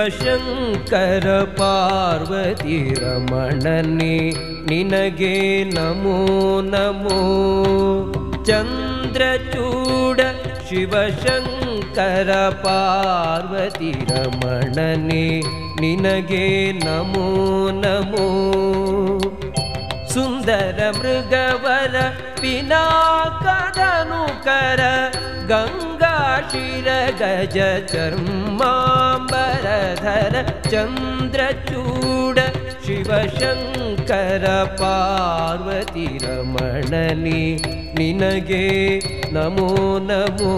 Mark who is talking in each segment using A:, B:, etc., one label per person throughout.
A: ಶಿವಶಂಕರ ಪಾರ್ವತಿ ರಮಣನೆ ನಿನಗೆ ನಮೋ ನಮೋ. ಚಂದ್ರಚೂಡ ಶಿವಶಂಕರ ಪಾರ್ವತಿ ರಮಣನೆ ನಿನಗೆ ನಮೋ ನಮೋ. ಸುಂದರ ಮೃಗವರ ಪಿನಾಕದನುಕರ ಗಂಗಾ ಶಿರ ಗಜ ಚರ್ಮಾಂಬರಧರ ಚಂದ್ರಚೂಡ ಶಿವಶಂಕರ ಪಾರ್ವತಿ ರಮಣನೆ ನಿನಗೆ ನಮೋ ನಮೋ.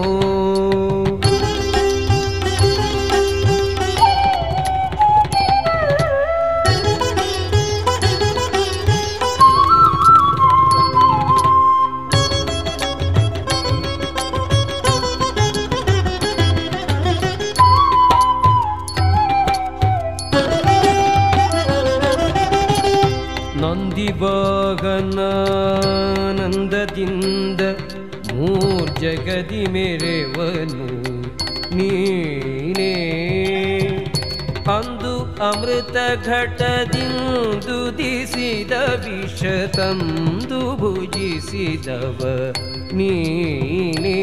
A: ನಂದಿವಾಹನಾನಂದದಿಂದ ಮೂರ್ಜಗದಿ ಮೆರೆವನು ನೀನೇ. ಅಂದು ಅಮೃತ ಘಟದಿಂದುದಿಸಿದ ವಿಷ ತಂದು ಭುಜಿಸಿದವ ನೀನೇ.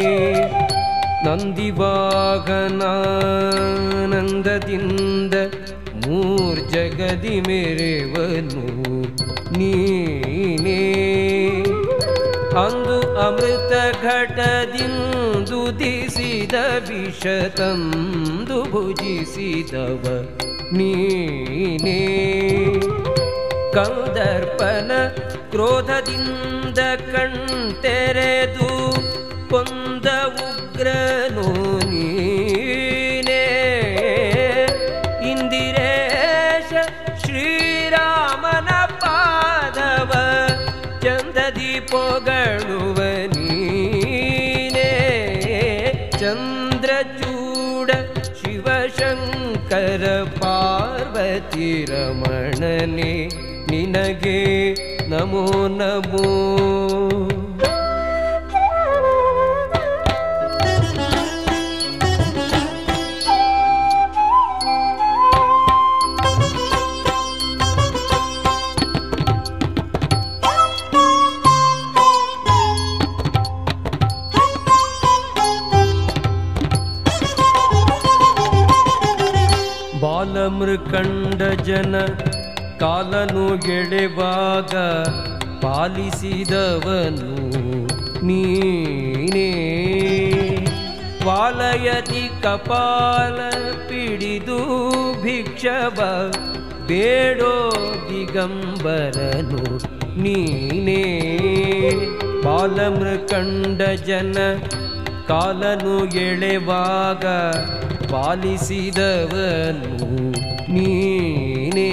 A: ನಂದಿವಾಹನಾನಂದದಿಂದ ಮೂರ್ಜಗದಿ ಮೆರೆವನು ನೀನೇ. ಅಂದು ಅಮೃತ ಘಟದಿಂದುದಿಸಿದ ವಿಷ ತಂದು ಭುಜಿಸಿದವ ನೀನೇ. ಕಂದರ್ಪನ ಕ್ರೋಧದಿಂದ ಕಣ್ತೆರೆದು ಕೊಂದ ಉಗ್ರನು ನೀನೇ. ಇಂದಿರೇಶ ಶ್ರೀರಾಮನ ಪಾದವ ಚಂದದಿ ಪೊಗಳುವ ನೀನೇ. ಚಂದ್ರಚೂಡ ಶಿವಶಂಕರ ಪಾರ್ವತಿ ರಮಣನೆ ನಿನಗೆ ನಮೋ ನಮೋ. ಬಾಲಮೃಕಂಡ ಜನ ಕಾಲನು ಗೆಳೆವಾಗ ಪಾಲಿಸಿದವನು ನೀನೇ. ವಾಲಯತಿ ಕಪಾಲ ಪಿಡಿದು ಭಿಕ್ಷವ ಬೇಡೋ ದಿಗಂಬರನು ನೀನೇ. ಬಾಲಮೃಕಂಡ ಜನ ಕಾಲನು ಎಳೆವಾಗ ಪಾಲಿಸಿದವನು ನೀನೇ.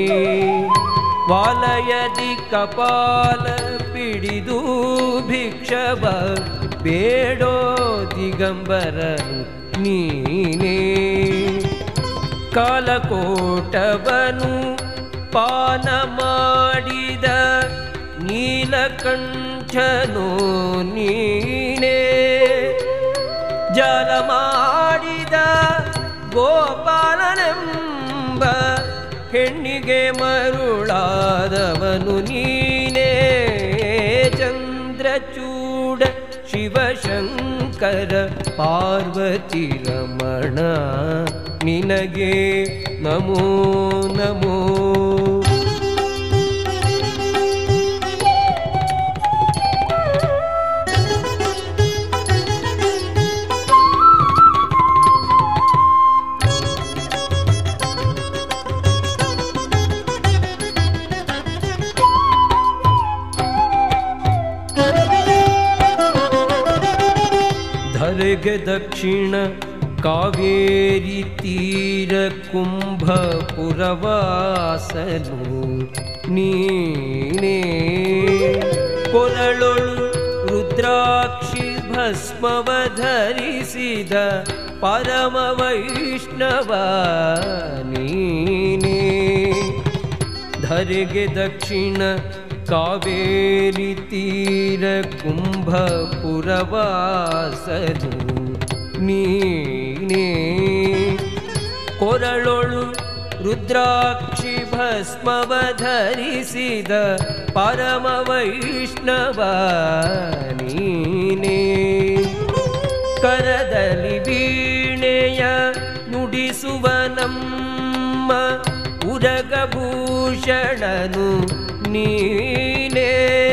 A: ವಾಲಯದಿ ಕಪಾಲ ಪಿಡಿದು ಭಿಕ್ಷವ ಬೇಡೋ ದಿಗಂಬರನು ನೀನೇ. ಕಾಲಕೋಟವನು ಪಾನ ಮಾಡಿದ ನೀಲಕಂಠನು ನೀನೇ. ಜಲ ಮಾಡಿದ ಗೋಪಾಲನೆಂಬ ಹೆಣ್ಣಿಗೆ ಮರುಳಾದವನು ನೀನೇ. ಚಂದ್ರಚೂಡ ಶಿವಶಂಕರ ಪಾರ್ವತಿ ರಮಣ ನಿನಗೆ ನಮೋ ನಮೋ. ಧರೆಗೆ ದಕ್ಷಿಣ ಕಾವೇರಿ ತೀರ ಕುಂಭಪುರವಾಸನು ನೀನೇ. ಕೊರಳೊಳು ರುದ್ರಾಕ್ಷಿ ಭಸ್ಮವ ಧರಿಸಿದ ಪರಮ ವೈಷ್ಣವ ನೀನೇ. ಧರೆಗೆ ದಕ್ಷಿಣ ಕಾವೇರಿ ತೀರ ಕುಂಭಪುರವಾಸನು ನೀನೇ. ಕೊರಳೊಳು ರುದ್ರಾಕ್ಷಿ ಭಸ್ಮವ ಧರಿಸಿದ ಪರಮ ವೈಷ್ಣವ ನೀನೇ. ಕರದಲ್ಲಿ ವೀಣೆಯ ನುಡಿಸುವ ನಮ್ಮ ಉರಗಭೂಷಣನು ನೀನೇ.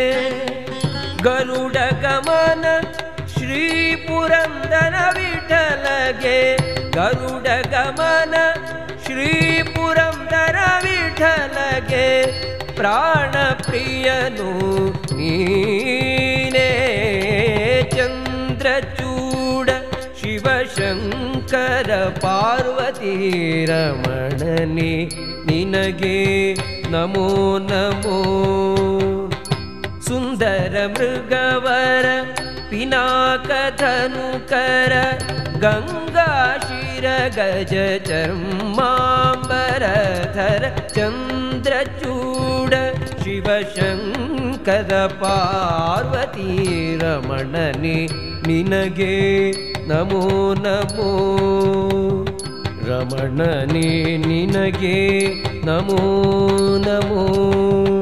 A: ಗರುಡ ಗಮನ ಶ್ರೀ ಪುರಂದರ ವಿಠಲಗೆ, ಗರುಡ ಗಮನ ಶ್ರೀ ಪುರಂದರ ವಿಠಲಗೆ ಪ್ರಾಣ ಪ್ರಿಯನು ನೀನೇ. ಚಂದ್ರಚೂಡ ಶಿವಶಂಕರ ಪಾರ್ವತಿ ರಮಣನೆ ನಿನಗೆ ನಮೋ ನಮೋ. ಸುಂದರ ಮೃಗವರ ಪಿನಾಕಧನುಕರ ಗಂಗಾಶಿರ ಗಜ ಚರ್ಮಾಂಬರಧರ ಚಂದ್ರಚೂಡ ಶಿವಶಂಕರ ಪಾರ್ವತಿ ರಮಣನೆ ನಿನಗೆ ನಮೋ ನಮೋ. ರಮಣನೆ ನಿನಗೆ ನಮೋ ನಮೋ.